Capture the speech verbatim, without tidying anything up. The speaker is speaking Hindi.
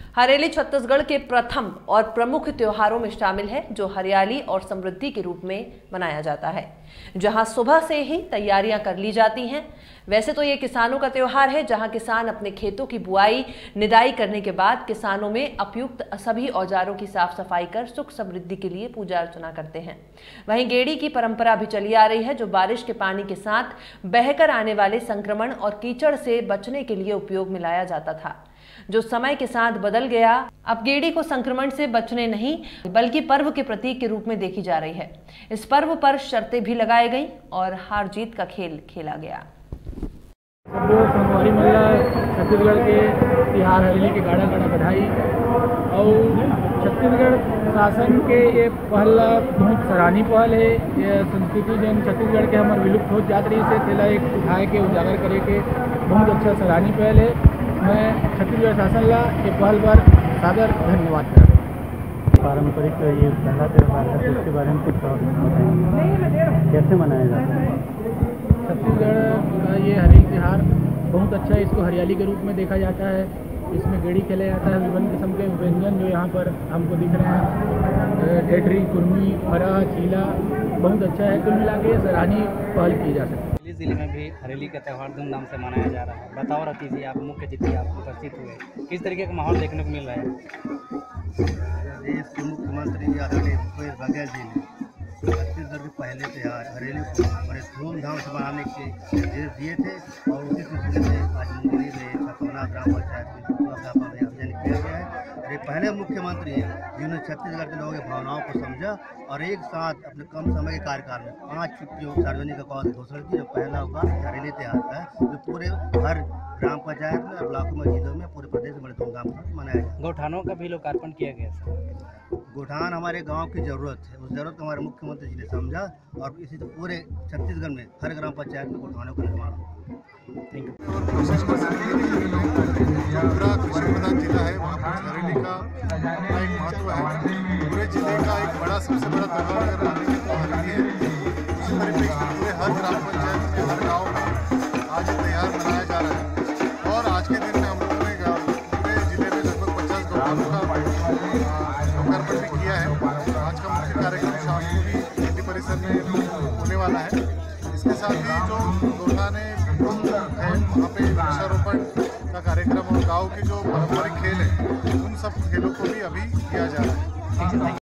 हरेली छत्तीसगढ़ के प्रथम और प्रमुख त्योहारों में शामिल है, जो हरियाली और समृद्धि के रूप में मनाया जाता है, जहां सुबह से ही तैयारियां कर ली जाती हैं। वैसे तो ये किसानों का त्योहार है, जहां किसान अपने खेतों की बुआई निदाई करने के बाद किसानों में उपयुक्त सभी औजारों की साफ सफाई कर सुख समृद्धि के लिए पूजा अर्चना करते हैं। वहीं गेड़ी की परंपरा भी चली आ रही है, जो बारिश के पानी के साथ बहकर आने वाले संक्रमण और कीचड़ से बचने के लिए उपयोग में लाया जाता था, जो समय के साथ बदल गया। अब गेड़ी को संक्रमण से बचने नहीं बल्कि पर्व के प्रतीक के रूप में देखी जा रही है। इस पर्व पर शर्तें भी लगाई गई और हार जीत का खेल खेला गया। संगवारी मेला छत्तीसगढ़ के तिहार हरेली के गाड़ा गाड़ा बधाई और छत्तीसगढ़ शासन के ये पहल बहुत सराहनीय पहल है। ये संस्कृति जन छत्तीसगढ़ के हमारे विलुप्त हो जात रही से तेला एक उठाए के उजागर करे के बहुत अच्छा सराहनीय पहल है। मैं छत्तीसगढ़ शासन ला ये पहल पर सादर धन्यवाद करता हूँ। पारंपरिक ये पहला त्यौहार है, इसके बारे में कुछ और बताएं, कैसे मनाया जाता है? छत्तीसगढ़ का ये हरेली त्यौहार बहुत अच्छा है। इसको हरियाली के रूप में देखा जाता है। इसमें गेड़ी खेला जाता है। विभिन्न किस्म के व्यंजन जो यहाँ पर हमको दिख रहे हैं, ढेठरी, कुर्मी, फरा, चीला, बहुत अच्छा है। कुल मिला के सराहनीय पहल की जा सकती है। जिले में भी हरेली का त्यौहार धूमधाम से मनाया जा रहा है। बताओ रतीश जी, आप मुख्य अतिथि आप उपस्थित हुए, किस तरीके का माहौल देखने को मिल रहा है? देश के मुख्यमंत्री आदरणीय भूपेश बघेल जी ने छत्तीसगढ़ के पहले त्यौहार हरेली को बड़े धूमधाम से मनाने के निर्देश दिए थे और उसी सिलसिले में आज मुंगेली में छतौना ग्राम पंचायत में व्यापक आयोजन किया गया है। ये पहले मुख्यमंत्री हैं जिन्होंने छत्तीसगढ़ के लोगों की भावनाओं को समझा और एक साथ अपने कम समय के कार्यकाल में पाँच छुट्टियों सार्वजनिक अवकाश घोषणा की। जो पहला अवकाश हरेली त्यौहार का है, जो पूरे हर ग्राम पंचायत में और ब्लॉकों में, जिलों में, पूरे प्रदेश में बड़े धूमधाम से मनाया जाए। गौठानों का भी लोकार्पण किया गया है। गौठान हमारे गांव की ज़रूरत है, उस ज़रूरत को हमारे मुख्यमंत्री जी ने समझा और इसी तो पूरे छत्तीसगढ़ में हर ग्राम पंचायत में गौठानों का निर्माण हो। पूरा कृषि प्रधान जिला है, वहाँ पर हरेली का अपना एक महत्व है। पूरे जिले का एक बड़ा सबसे बड़ा त्यौहार अगर हरेली तो हरेली है। इसी परिप्रेक्ष्य में पूरे हर ग्राम पंचायत में, हर गाँव में आज ये त्यौहार मनाया जा रहा है। और आज के दिन में हम लोगों ने पूरे जिले में लगभग पचास गौठानों का लोकार्पण भी किया है। आज का मुख्य कार्यक्रम शाम को भी मंडी परिसर में होने वाला है। इसके साथ ही जो गौठाने है वहाँ पे वृक्षारोपण का कार्यक्रम और गाँव के जो पारंपरिक खेल है उन सब खेलों को भी अभी किया जा रहा है।